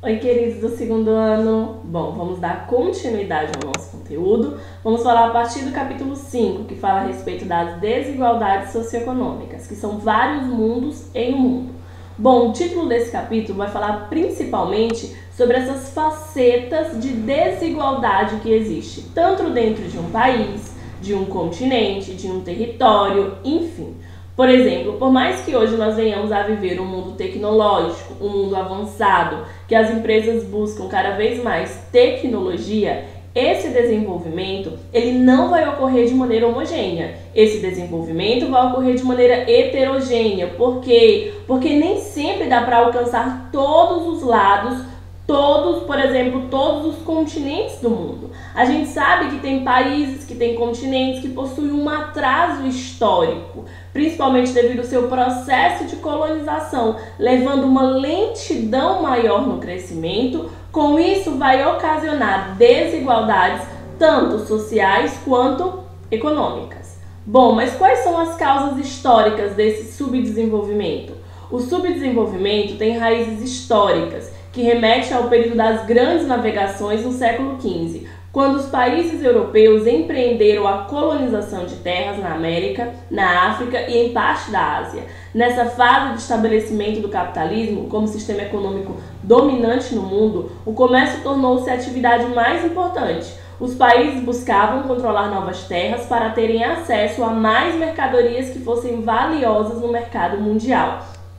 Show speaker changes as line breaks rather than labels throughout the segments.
Oi, queridos do segundo ano. Bom, vamos dar continuidade ao nosso conteúdo. Vamos falar a partir do capítulo 5, que fala a respeito das desigualdades socioeconômicas, que são vários mundos em um mundo. Bom, o título desse capítulo vai falar principalmente sobre essas facetas de desigualdade que existe, tanto dentro de um país, de um continente, de um território, enfim. Por exemplo, por mais que hoje nós venhamos a viver um mundo tecnológico, um mundo avançado, que as empresas buscam cada vez mais tecnologia, esse desenvolvimento ele não vai ocorrer de maneira homogênea. Esse desenvolvimento vai ocorrer de maneira heterogênea. Por quê? Porque nem sempre dá para alcançar todos os lados, por exemplo, todos os continentes do mundo. A gente sabe que tem países, que tem continentes que possuem um atraso histórico, principalmente devido ao seu processo de colonização, levando uma lentidão maior no crescimento. Com isso, vai ocasionar desigualdades tanto sociais quanto econômicas. Bom, mas quais são as causas históricas desse subdesenvolvimento? O subdesenvolvimento tem raízes históricas, que remete ao período das grandes navegações no século XV, quando os países europeus empreenderam a colonização de terras na América, na África e em parte da Ásia. Nessa fase de estabelecimento do capitalismo como sistema econômico dominante no mundo, o comércio tornou-se a atividade mais importante. Os países buscavam controlar novas terras para terem acesso a mais mercadorias que fossem valiosas no mercado mundial.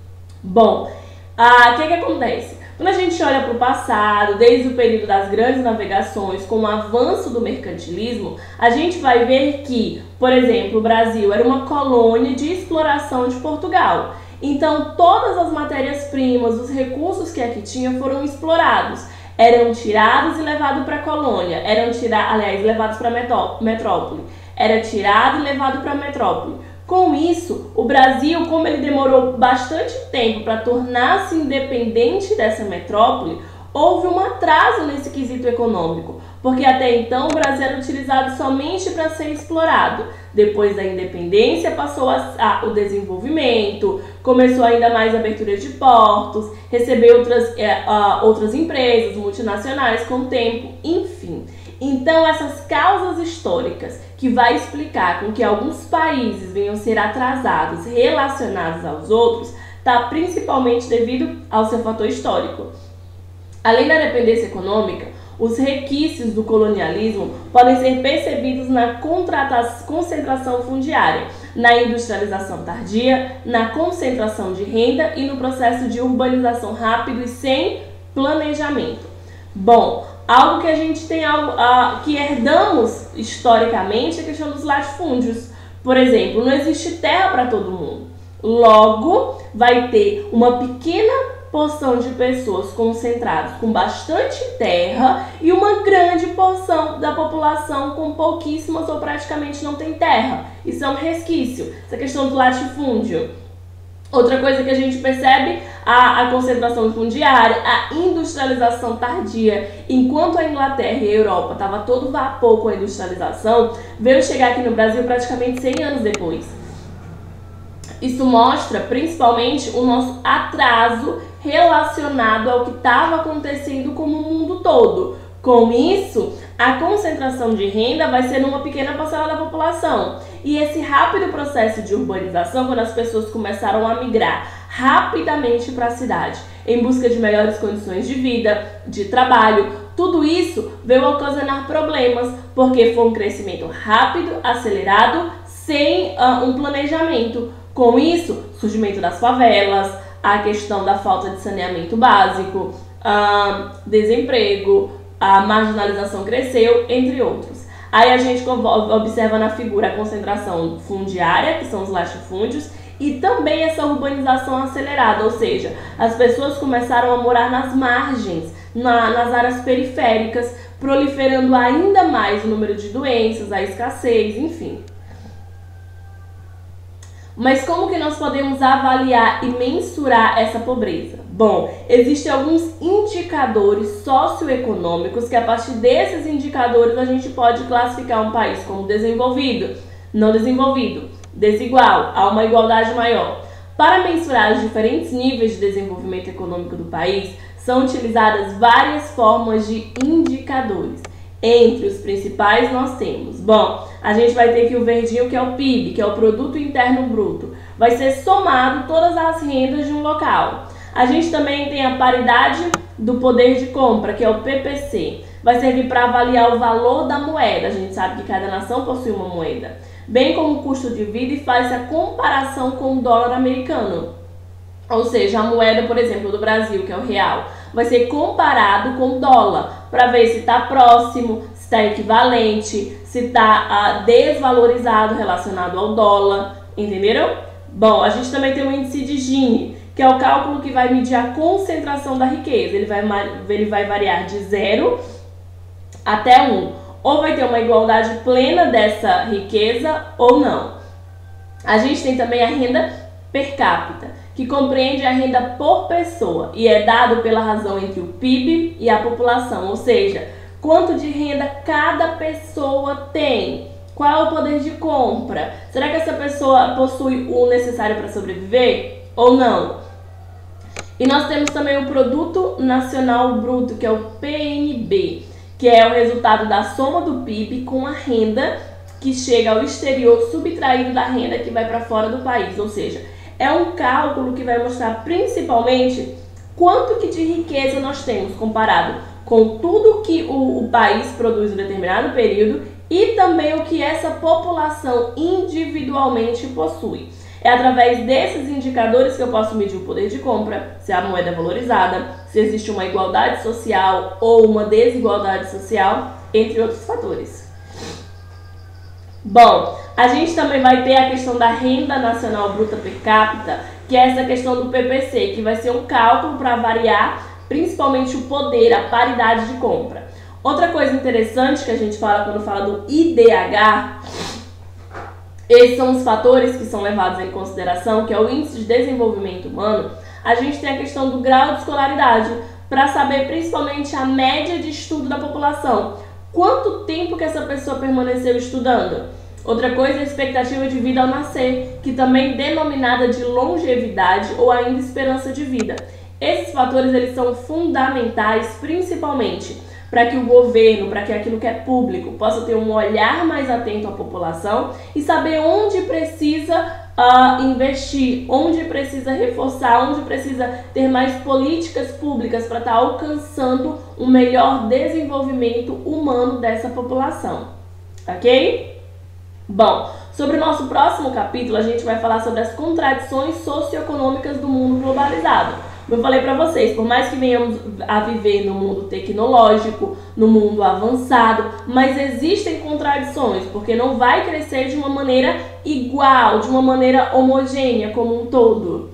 Bom, o que acontece? Quando a gente olha para o passado, desde o período das grandes navegações, com o avanço do mercantilismo, a gente vai ver que, por exemplo, o Brasil era uma colônia de exploração de Portugal. Então, todas as matérias-primas, os recursos que aqui tinha foram explorados. Eram tirados e levados para a colônia, levados para a metrópole. Era tirado e levado para a metrópole. Com isso, o Brasil, como ele demorou bastante tempo para tornar-se independente dessa metrópole, houve um atraso nesse quesito econômico, porque até então o Brasil era utilizado somente para ser explorado. Depois da independência passou o desenvolvimento, começou ainda mais a abertura de portos, recebeu outras empresas multinacionais com o tempo, enfim. Então, essas causas históricas que vai explicar com que alguns países venham ser atrasados relacionados aos outros, está principalmente devido ao seu fator histórico. Além da dependência econômica, os requisitos do colonialismo podem ser percebidos na concentração fundiária, na industrialização tardia, na concentração de renda e no processo de urbanização rápido e sem planejamento. Bom, algo que a gente tem, que herdamos historicamente, é a questão dos latifúndios. Por exemplo, não existe terra para todo mundo. Logo, vai ter uma pequena porção de pessoas concentradas com bastante terra e uma grande porção da população com pouquíssimas ou praticamente não tem terra. Isso é um resquício, essa questão do latifúndio. Outra coisa que a gente percebe, a concentração fundiária, a industrialização tardia. Enquanto a Inglaterra e a Europa estavam todo vapor com a industrialização, veio chegar aqui no Brasil praticamente 100 anos depois. Isso mostra principalmente o nosso atraso relacionado ao que estava acontecendo como o mundo todo. Com isso, a concentração de renda vai ser numa pequena parcela da população. E esse rápido processo de urbanização, quando as pessoas começaram a migrar rapidamente para a cidade, em busca de melhores condições de vida, de trabalho, tudo isso veio ocasionar problemas, porque foi um crescimento rápido, acelerado, sem um planejamento. Com isso, surgimento das favelas, a questão da falta de saneamento básico, desemprego, a marginalização cresceu, entre outros. Aí a gente observa na figura a concentração fundiária, que são os latifúndios, e também essa urbanização acelerada, ou seja, as pessoas começaram a morar nas margens, nas áreas periféricas, proliferando ainda mais o número de doenças, a escassez, enfim. Mas como que nós podemos avaliar e mensurar essa pobreza? Bom, existem alguns indicadores socioeconômicos que a partir desses indicadores a gente pode classificar um país como desenvolvido, não desenvolvido, desigual, a uma igualdade maior. Para mensurar os diferentes níveis de desenvolvimento econômico do país, são utilizadas várias formas de indicadores. Entre os principais nós temos, a gente vai ter aqui o verdinho, que é o PIB, que é o Produto Interno Bruto. Vai ser somado todas as rendas de um local. A gente também tem a paridade do poder de compra, que é o PPC. Vai servir para avaliar o valor da moeda. A gente sabe que cada nação possui uma moeda. Bem como o custo de vida, e faz a comparação com o dólar americano. Ou seja, a moeda, por exemplo, do Brasil, que é o real, vai ser comparado com o dólar, para ver se está próximo, se está equivalente, se está desvalorizado relacionado ao dólar, entenderam? A gente também tem o índice de Gini, que é o cálculo que vai medir a concentração da riqueza. Ele vai variar de 0 até 1. Ou vai ter uma igualdade plena dessa riqueza ou não. A gente tem também a renda per capita, que compreende a renda por pessoa e é dado pela razão entre o PIB e a população, ou seja, quanto de renda cada pessoa tem, qual é o poder de compra, será que essa pessoa possui o necessário para sobreviver ou não? E nós temos também o Produto Nacional Bruto, que é o PNB, que é o resultado da soma do PIB com a renda que chega ao exterior subtraído da renda que vai para fora do país, ou seja, é um cálculo que vai mostrar principalmente quanto que de riqueza nós temos comparado com tudo que o país produz em determinado período e também o que essa população individualmente possui. É através desses indicadores que eu posso medir o poder de compra, se a moeda é valorizada, se existe uma igualdade social ou uma desigualdade social, entre outros fatores. A gente também vai ter a questão da renda nacional bruta per capita, que é essa questão do PPC, que vai ser um cálculo para variar principalmente o poder, a paridade de compra. Outra coisa interessante que a gente fala quando fala do IDH, esses são os fatores que são levados em consideração, que é o Índice de Desenvolvimento Humano. A gente tem a questão do grau de escolaridade, para saber principalmente a média de estudo da população. Quanto tempo que essa pessoa permaneceu estudando? Outra coisa é a expectativa de vida ao nascer, que também é denominada de longevidade ou ainda esperança de vida. Esses fatores eles são fundamentais principalmente para que o governo, para que aquilo que é público possa ter um olhar mais atento à população e saber onde precisa investir, onde precisa reforçar, onde precisa ter mais políticas públicas para estar alcançando um melhor desenvolvimento humano dessa população, ok? Sobre o nosso próximo capítulo, a gente vai falar sobre as contradições socioeconômicas do mundo globalizado. Como eu falei para vocês, por mais que venhamos a viver no mundo tecnológico, no mundo avançado, mas existem contradições, porque não vai crescer de uma maneira igual, de uma maneira homogênea como um todo.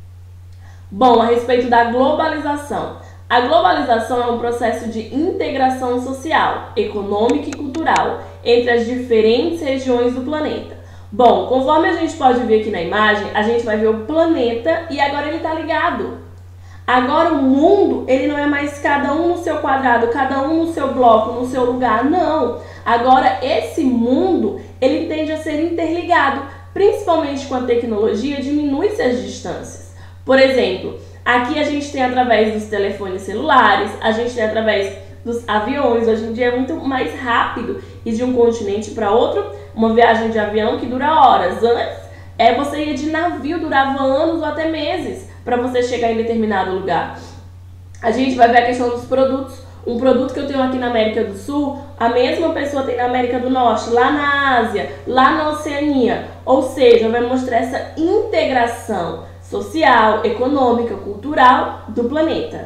A respeito da globalização. A globalização é um processo de integração social, econômica e cultural entre as diferentes regiões do planeta. Conforme a gente pode ver aqui na imagem, a gente vai ver o planeta e agora ele está ligado. Agora o mundo, ele não é mais cada um no seu quadrado, cada um no seu bloco, no seu lugar, não. Agora esse mundo, ele tende a ser interligado, principalmente com a tecnologia, diminui-se as distâncias. Por exemplo, aqui a gente tem através dos telefones celulares, a gente tem através dos aviões. Hoje em dia é muito mais rápido ir de um continente para outro, uma viagem de avião que dura horas. Antes, você ia de navio, durava anos ou até meses para você chegar em determinado lugar. A gente vai ver a questão dos produtos. Um produto que eu tenho aqui na América do Sul, a mesma pessoa tem na América do Norte, lá na Ásia, lá na Oceania. Ou seja, vai mostrar essa integração social, econômica, cultural do planeta.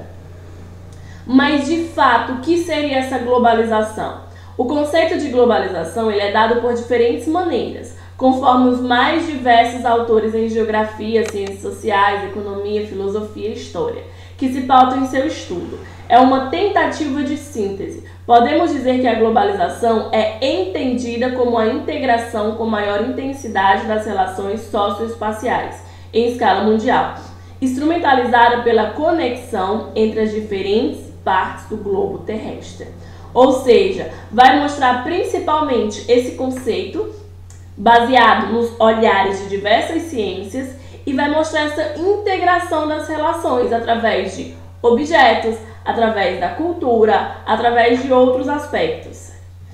Mas, de fato, o que seria essa globalização? O conceito de globalização ele é dado por diferentes maneiras, conforme os mais diversos autores em geografia, ciências sociais, economia, filosofia e história, que se pautam em seu estudo. É uma tentativa de síntese. Podemos dizer que a globalização é entendida como a integração com maior intensidade das relações socioespaciais em escala mundial, instrumentalizada pela conexão entre as diferentes partes do globo terrestre. Ou seja, vai mostrar principalmente esse conceito baseado nos olhares de diversas ciências e vai mostrar essa integração das relações através de objetos, através da cultura, através de outros aspectos.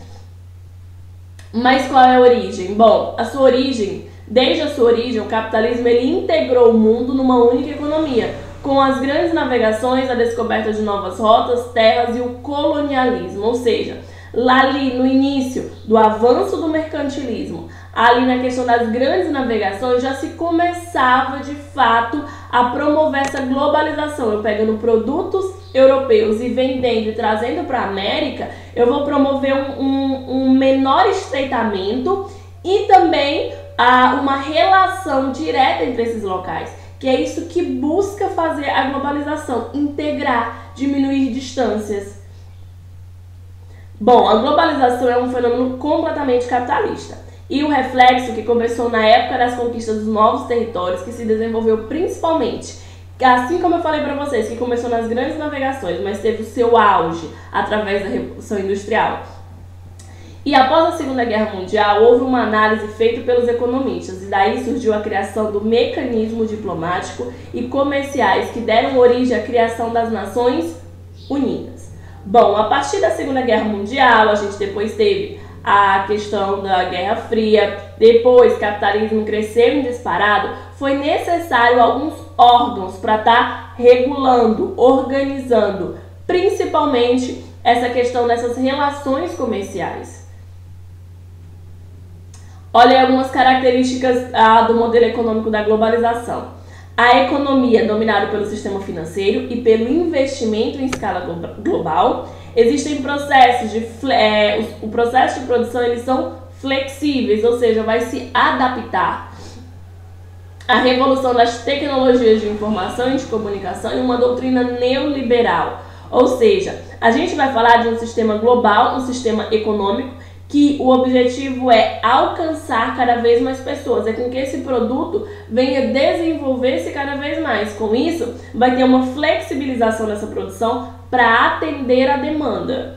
Mas qual é a origem? Bom, desde a sua origem, o capitalismo ele integrou o mundo numa única economia, com as grandes navegações, a descoberta de novas rotas, terras e o colonialismo, ou seja, lá ali no início do avanço do mercantilismo, ali na questão das grandes navegações, já se começava de fato a promover essa globalização. Eu pegando produtos europeus e vendendo e trazendo para a América, eu vou promover um menor estreitamento e também uma relação direta entre esses locais, que é isso que busca fazer a globalização, integrar, diminuir distâncias. Bom, a globalização é um fenômeno completamente capitalista e o reflexo que começou na época das conquistas dos novos territórios, que se desenvolveu principalmente, assim como eu falei para vocês, que começou nas grandes navegações, mas teve o seu auge através da Revolução Industrial. E após a Segunda Guerra Mundial, houve uma análise feita pelos economistas, e daí surgiu a criação do mecanismo diplomático e comerciais que deram origem à criação das Nações Unidas. Bom, a partir da Segunda Guerra Mundial, a gente depois teve a questão da Guerra Fria, depois capitalismo cresceu em disparado, foi necessário alguns órgãos para estar regulando, organizando, principalmente essa questão dessas relações comerciais. Olha aí algumas características do modelo econômico da globalização. A economia é dominada pelo sistema financeiro e pelo investimento em escala global. Existem processos o processo de produção, eles são flexíveis, ou seja, vai se adaptar. A revolução das tecnologias de informação e de comunicação e uma doutrina neoliberal. Ou seja, a gente vai falar de um sistema global, um sistema econômico, que o objetivo é alcançar cada vez mais pessoas, é com que esse produto venha desenvolver-se cada vez mais. Com isso, vai ter uma flexibilização dessa produção para atender a demanda.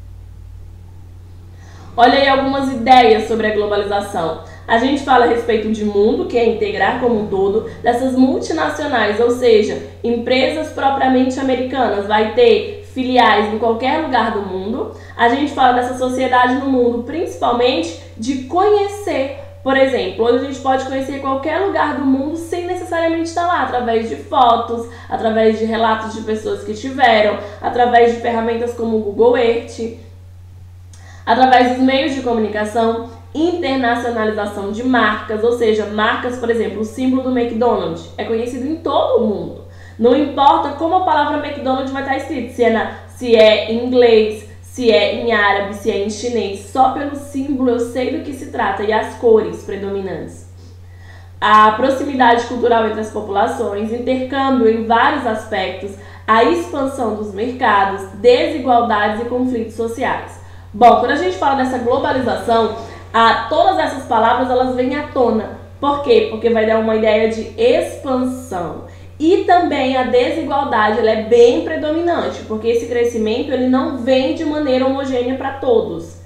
Olha aí algumas ideias sobre a globalização. A gente fala a respeito de mundo, que é integrar como um todo, dessas multinacionais, ou seja, empresas propriamente americanas, vai ter filiais em qualquer lugar do mundo. A gente fala dessa sociedade no mundo, principalmente de conhecer. Por exemplo, hoje a gente pode conhecer qualquer lugar do mundo sem necessariamente estar lá, através de fotos, através de relatos de pessoas que tiveram, através de ferramentas como o Google Earth, através dos meios de comunicação, internacionalização de marcas, ou seja, marcas, por exemplo, o símbolo do McDonald's é conhecido em todo o mundo. Não importa como a palavra McDonald's vai estar escrita, se é em inglês, se é em árabe, se é em chinês, só pelo símbolo eu sei do que se trata e as cores predominantes. A proximidade cultural entre as populações, intercâmbio em vários aspectos, a expansão dos mercados, desigualdades e conflitos sociais. Bom, quando a gente fala dessa globalização, todas essas palavras elas vêm à tona. Por quê? Porque vai dar uma ideia de expansão. E também a desigualdade ela é bem predominante, porque esse crescimento ele não vem de maneira homogênea para todos.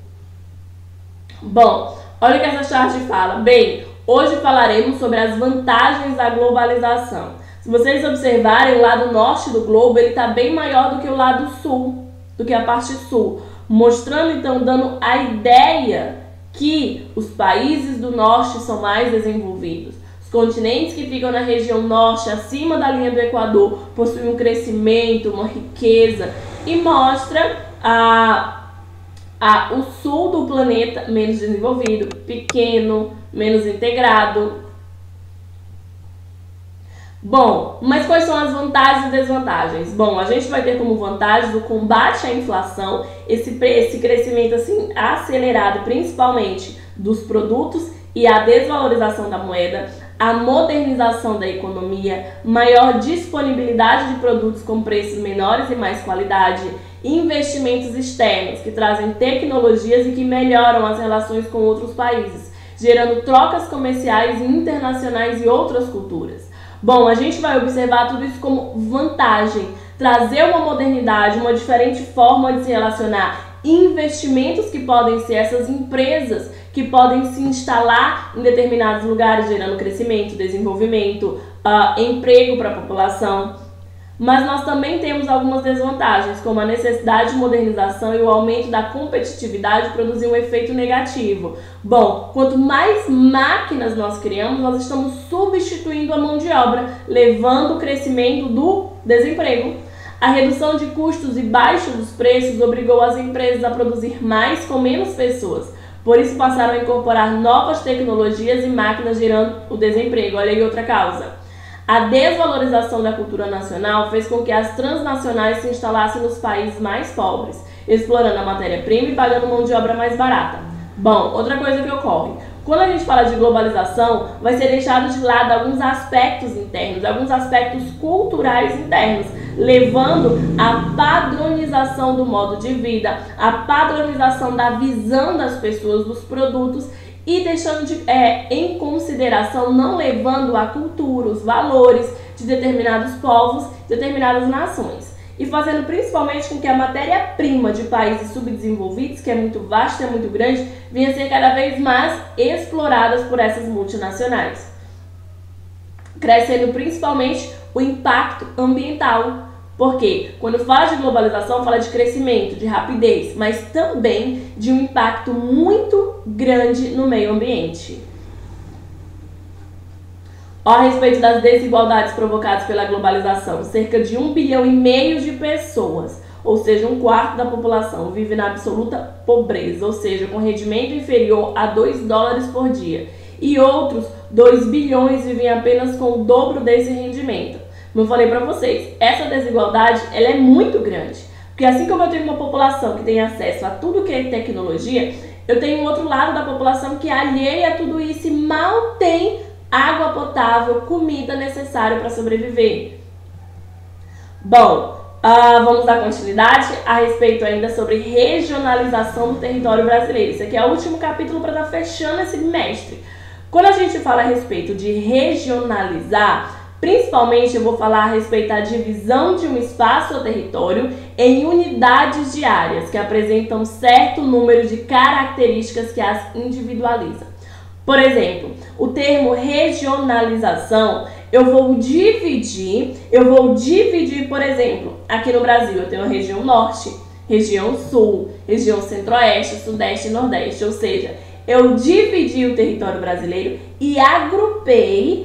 Bom, olha o que essa chart fala. Bem, hoje falaremos sobre as vantagens da globalização. Se vocês observarem, o lado norte do globo ele está bem maior do que o lado sul, do que a parte sul, mostrando então, dando a ideia que os países do norte são mais desenvolvidos. Continentes que ficam na região norte, acima da linha do Equador, possuem um crescimento, uma riqueza e mostra o sul do planeta menos desenvolvido, pequeno, menos integrado. Bom, mas quais são as vantagens e desvantagens? Bom, a gente vai ter como vantagens o combate à inflação, esse crescimento assim acelerado, principalmente dos produtos e a desvalorização da moeda, a modernização da economia, maior disponibilidade de produtos com preços menores e mais qualidade, investimentos externos que trazem tecnologias e que melhoram as relações com outros países, gerando trocas comerciais internacionais e outras culturas. Bom, a gente vai observar tudo isso como vantagem, trazer uma modernidade, uma diferente forma de se relacionar, investimentos que podem ser essas empresas que podem se instalar em determinados lugares, gerando crescimento, desenvolvimento, emprego para a população. Mas nós também temos algumas desvantagens, como a necessidade de modernização e o aumento da competitividade produzir um efeito negativo. Bom, quanto mais máquinas nós criamos, nós estamos substituindo a mão de obra, levando o crescimento do desemprego. A redução de custos e baixa dos preços obrigou as empresas a produzir mais com menos pessoas. Por isso passaram a incorporar novas tecnologias e máquinas, gerando o desemprego. Olha aí outra causa. A desvalorização da cultura nacional fez com que as transnacionais se instalassem nos países mais pobres, explorando a matéria-prima e pagando mão de obra mais barata. Bom, outra coisa que ocorre. Quando a gente fala de globalização, vai ser deixado de lado alguns aspectos internos, alguns aspectos culturais internos, levando à padronização do modo de vida, à padronização da visão das pessoas, dos produtos, e deixando em consideração, não levando a cultura, os valores de determinados povos, determinadas nações. E fazendo principalmente com que a matéria-prima de países subdesenvolvidos, que é muito vasta, é muito grande, venha a ser cada vez mais exploradas por essas multinacionais. Crescendo principalmente o impacto ambiental. Porque quando fala de globalização, fala de crescimento, de rapidez, mas também de um impacto muito grande no meio ambiente. A respeito das desigualdades provocadas pela globalização, cerca de 1,5 bilhão de pessoas, ou seja, 1/4 da população, vive na absoluta pobreza, ou seja, com rendimento inferior a $2 por dia. E outros 2 bilhões vivem apenas com o dobro desse rendimento. Como eu falei para vocês, essa desigualdade ela é muito grande. Porque assim como eu tenho uma população que tem acesso a tudo que é tecnologia, eu tenho um outro lado da população que é alheia a tudo isso e mal tem água potável, comida necessária para sobreviver. Bom, vamos dar continuidade a respeito ainda sobre regionalização do território brasileiro. Esse aqui é o último capítulo para estar fechando esse bimestre. Quando a gente fala a respeito de regionalizar, principalmente eu vou falar a respeito da divisão de um espaço ou território em unidades de áreas que apresentam certo número de características que as individualizam. Por exemplo, o termo regionalização, eu vou dividir, por exemplo, aqui no Brasil eu tenho a região norte, região sul, região centro-oeste, sudeste e nordeste, ou seja, eu dividi o território brasileiro e agrupei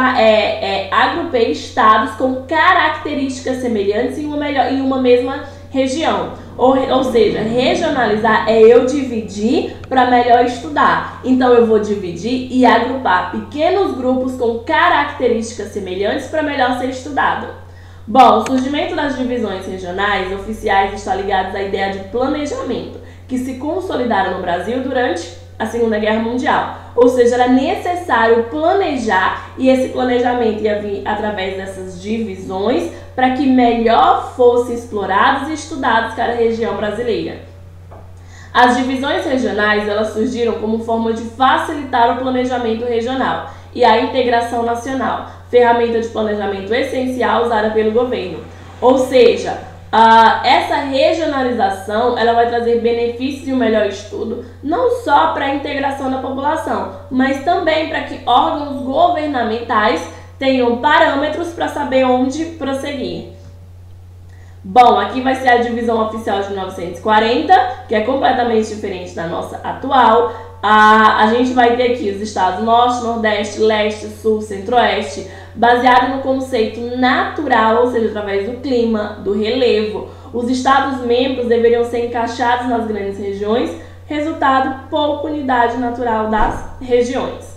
estados com características semelhantes em uma mesma região. Ou seja, regionalizar é eu dividir para melhor estudar. Então eu vou dividir e agrupar pequenos grupos com características semelhantes para melhor ser estudado. Bom, o surgimento das divisões regionais oficiais está ligado à ideia de planejamento, que se consolidaram no Brasil durante a Segunda Guerra Mundial. Ou seja, era necessário planejar e esse planejamento ia vir através dessas divisões para que melhor fossem explorados e estudados cada região brasileira. As divisões regionais elas surgiram como forma de facilitar o planejamento regional e a integração nacional, ferramenta de planejamento essencial usada pelo governo. Ou seja, essa regionalização ela vai trazer benefícios e um melhor estudo, não só para a integração da população, mas também para que órgãos governamentais tenham parâmetros para saber onde prosseguir. Bom, aqui vai ser a divisão oficial de 1940, que é completamente diferente da nossa atual. A gente vai ter aqui os estados norte, nordeste, leste, sul, centro-oeste, baseado no conceito natural, ou seja, através do clima, do relevo. Os estados membros deveriam ser encaixados nas grandes regiões, resultado, pouca unidade natural das regiões.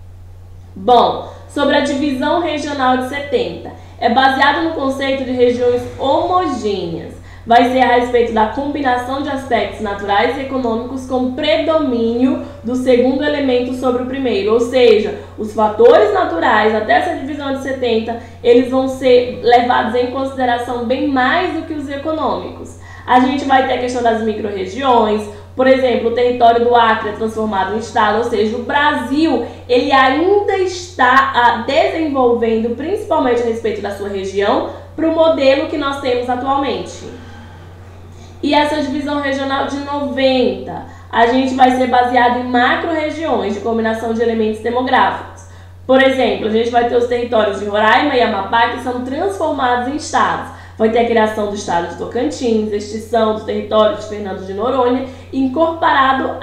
Bom, sobre a divisão regional de 70, é baseado no conceito de regiões homogêneas. Vai ser a respeito da combinação de aspectos naturais e econômicos com predomínio do segundo elemento sobre o primeiro, ou seja, os fatores naturais até essa divisão de 70, eles vão ser levados em consideração bem mais do que os econômicos. A gente vai ter a questão das micro-regiões, por exemplo, o território do Acre é transformado em estado, ou seja, o Brasil ele ainda está desenvolvendo, principalmente a respeito da sua região, para o modelo que nós temos atualmente. E essa divisão regional de 90, a gente vai ser baseado em macro-regiões de combinação de elementos demográficos. Por exemplo, a gente vai ter os territórios de Roraima e Amapá que são transformados em estados. Vai ter a criação do estado de Tocantins, extinção do território de Fernando de Noronha, incorporado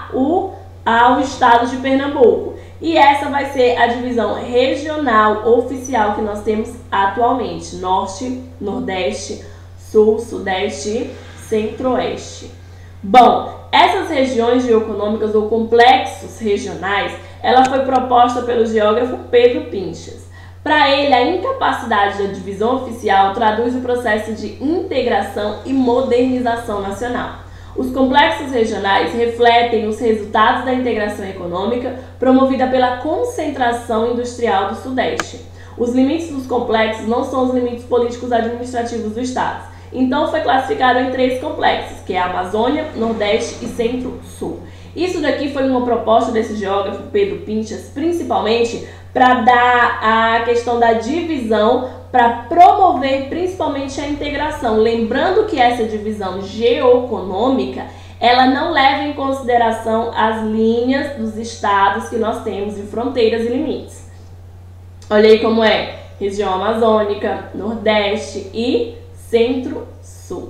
ao estado de Pernambuco. E essa vai ser a divisão regional oficial que nós temos atualmente: Norte, Nordeste, Sul, Sudeste e Centro-Oeste. Bom, essas regiões geoeconômicas ou complexos regionais, ela foi proposta pelo geógrafo Pedro Pinchas. Para ele, a incapacidade da divisão oficial traduz o processo de integração e modernização nacional. Os complexos regionais refletem os resultados da integração econômica promovida pela concentração industrial do Sudeste. Os limites dos complexos não são os limites políticos administrativos do Estado. Então foi classificado em 3 complexos, que é a Amazônia, Nordeste e Centro-Sul. Isso daqui foi uma proposta desse geógrafo Pedro Pinchas, principalmente para dar a questão da divisão, para promover principalmente a integração. Lembrando que essa divisão geoeconômica, ela não leva em consideração as linhas dos estados que nós temos de fronteiras e limites. Olha aí como é: região amazônica, Nordeste e Centro-Sul.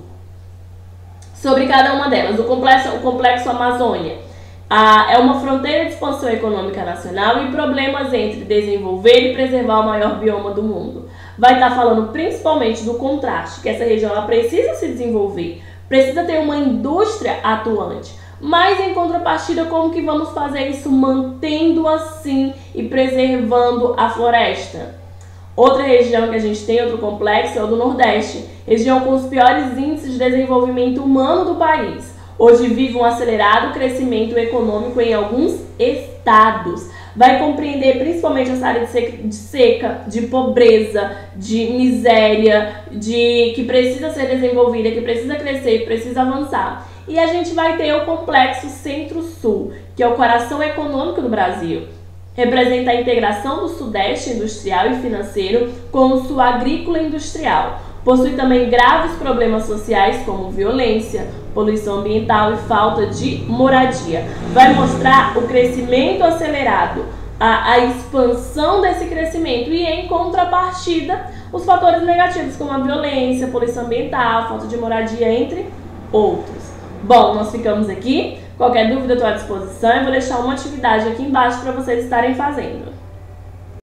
Sobre cada uma delas, o complexo Amazônia é uma fronteira de expansão econômica nacional e problemas entre desenvolver e preservar o maior bioma do mundo. Vai estar falando principalmente do contraste, que essa região ela precisa se desenvolver, precisa ter uma indústria atuante, mas em contrapartida, como que vamos fazer isso mantendo assim e preservando a floresta? Outra região que a gente tem, outro complexo, é o do Nordeste, região com os piores índices de desenvolvimento humano do país. Hoje vive um acelerado crescimento econômico em alguns estados. Vai compreender principalmente essa área de seca, de pobreza, de miséria, que precisa ser desenvolvida, que precisa crescer, que precisa avançar. E a gente vai ter o complexo Centro-Sul, que é o coração econômico do Brasil. Representa a integração do Sudeste industrial e financeiro com o Sul agrícola e industrial. Possui também graves problemas sociais como violência, poluição ambiental e falta de moradia. Vai mostrar o crescimento acelerado, a expansão desse crescimento e, em contrapartida, os fatores negativos como a violência, poluição ambiental, falta de moradia, entre outros. Bom, nós ficamos aqui. Qualquer dúvida, eu estou à disposição. Eu vou deixar uma atividade aqui embaixo para vocês estarem fazendo.